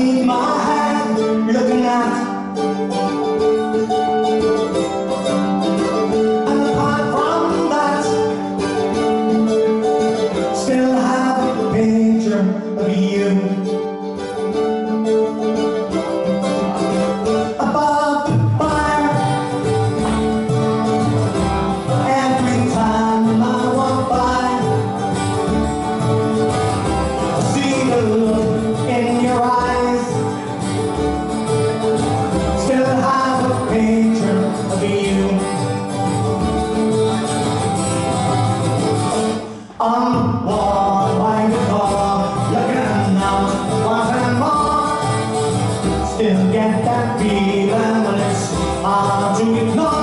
need my hand looking at. And apart from that, still have a picture of you above the fire. Every time I walk by, I see the look in your eyes. Still have a picture of you on the wall by the door, looking out, wanting more. Still get that feeling when it's hard to ignore.